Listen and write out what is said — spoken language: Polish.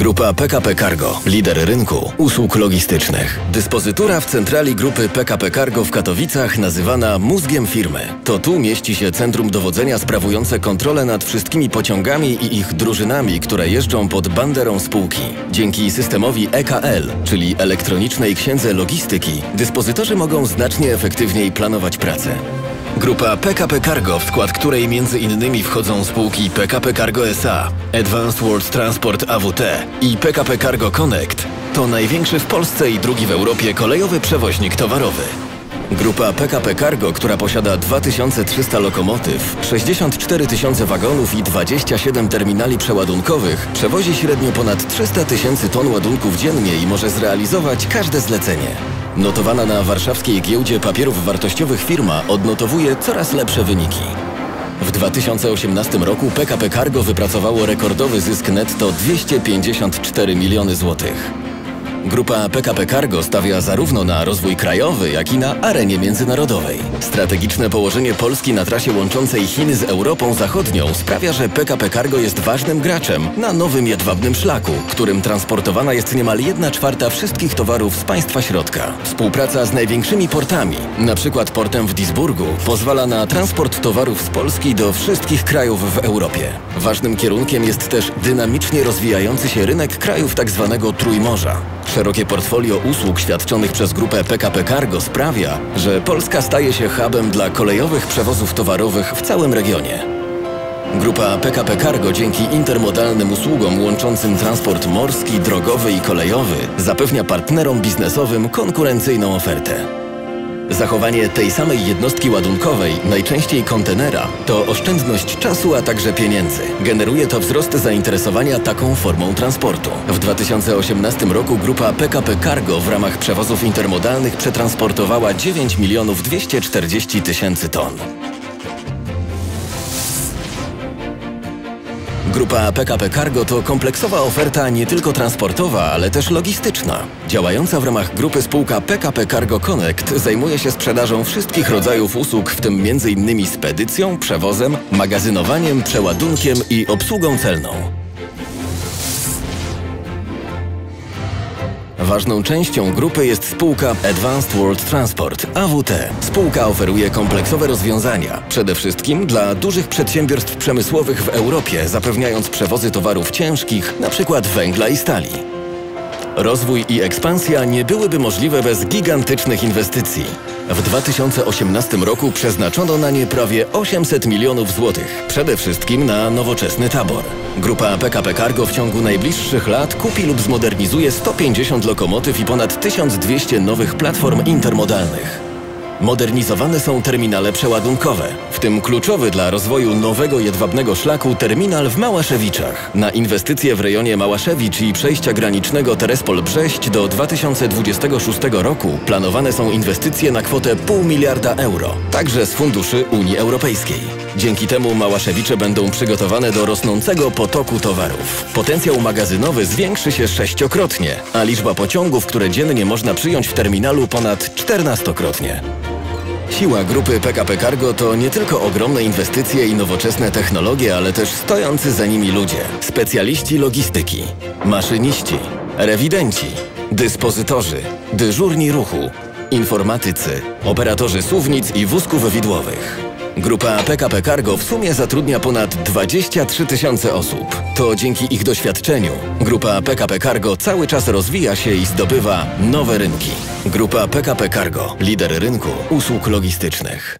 Grupa PKP Cargo, lider rynku usług logistycznych. Dyspozytura w centrali grupy PKP Cargo w Katowicach nazywana mózgiem firmy. To tu mieści się centrum dowodzenia sprawujące kontrolę nad wszystkimi pociągami i ich drużynami, które jeżdżą pod banderą spółki. Dzięki systemowi EKL, czyli elektronicznej księdze logistyki, dyspozytorzy mogą znacznie efektywniej planować pracę. Grupa PKP Cargo, w skład której m.in. wchodzą spółki PKP Cargo SA, Advanced World Transport AWT i PKP Cargo Connect, to największy w Polsce i drugi w Europie kolejowy przewoźnik towarowy. Grupa PKP Cargo, która posiada 2300 lokomotyw, 64 tysiące wagonów i 27 terminali przeładunkowych, przewozi średnio ponad 300 tysięcy ton ładunków dziennie i może zrealizować każde zlecenie. Notowana na warszawskiej giełdzie papierów wartościowych firma odnotowuje coraz lepsze wyniki. W 2018 roku PKP Cargo wypracowało rekordowy zysk netto 254 miliony złotych. Grupa PKP Cargo stawia zarówno na rozwój krajowy, jak i na arenie międzynarodowej. Strategiczne położenie Polski na trasie łączącej Chiny z Europą Zachodnią sprawia, że PKP Cargo jest ważnym graczem na nowym jedwabnym szlaku, którym transportowana jest niemal 1/4 wszystkich towarów z państwa środka. Współpraca z największymi portami, np. portem w Duisburgu, pozwala na transport towarów z Polski do wszystkich krajów w Europie. Ważnym kierunkiem jest też dynamicznie rozwijający się rynek krajów tzw. Trójmorza. Szerokie portfolio usług świadczonych przez grupę PKP Cargo sprawia, że Polska staje się hubem dla kolejowych przewozów towarowych w całym regionie. Grupa PKP Cargo dzięki intermodalnym usługom łączącym transport morski, drogowy i kolejowy zapewnia partnerom biznesowym konkurencyjną ofertę. Zachowanie tej samej jednostki ładunkowej, najczęściej kontenera, to oszczędność czasu, a także pieniędzy. Generuje to wzrost zainteresowania taką formą transportu. W 2018 roku grupa PKP Cargo w ramach przewozów intermodalnych przetransportowała 9 240 tysięcy ton. Grupa PKP Cargo to kompleksowa oferta nie tylko transportowa, ale też logistyczna. Działająca w ramach grupy spółka PKP Cargo Connect zajmuje się sprzedażą wszystkich rodzajów usług, w tym m.in. spedycją, przewozem, magazynowaniem, przeładunkiem i obsługą celną. Ważną częścią grupy jest spółka Advanced World Transport AWT. Spółka oferuje kompleksowe rozwiązania, przede wszystkim dla dużych przedsiębiorstw przemysłowych w Europie, zapewniając przewozy towarów ciężkich, np. węgla i stali. Rozwój i ekspansja nie byłyby możliwe bez gigantycznych inwestycji. W 2018 roku przeznaczono na nie prawie 800 milionów złotych, przede wszystkim na nowoczesny tabor. Grupa PKP Cargo w ciągu najbliższych lat kupi lub zmodernizuje 150 lokomotyw i ponad 1200 nowych platform intermodalnych. Modernizowane są terminale przeładunkowe, w tym kluczowy dla rozwoju nowego jedwabnego szlaku terminal w Małaszewiczach. Na inwestycje w rejonie Małaszewicz i przejścia granicznego Terespol-Brześć do 2026 roku planowane są inwestycje na kwotę 0,5 miliarda euro, także z funduszy Unii Europejskiej. Dzięki temu Małaszewicze będą przygotowane do rosnącego potoku towarów. Potencjał magazynowy zwiększy się 6-krotnie, a liczba pociągów, które dziennie można przyjąć w terminalu, ponad 14-krotnie. Siła grupy PKP Cargo to nie tylko ogromne inwestycje i nowoczesne technologie, ale też stojący za nimi ludzie, specjaliści logistyki, maszyniści, rewidenci, dyspozytorzy, dyżurni ruchu, informatycy, operatorzy suwnic i wózków widłowych. Grupa PKP Cargo w sumie zatrudnia ponad 23 tysiące osób. To dzięki ich doświadczeniu grupa PKP Cargo cały czas rozwija się i zdobywa nowe rynki. Grupa PKP Cargo, lider rynku usług logistycznych.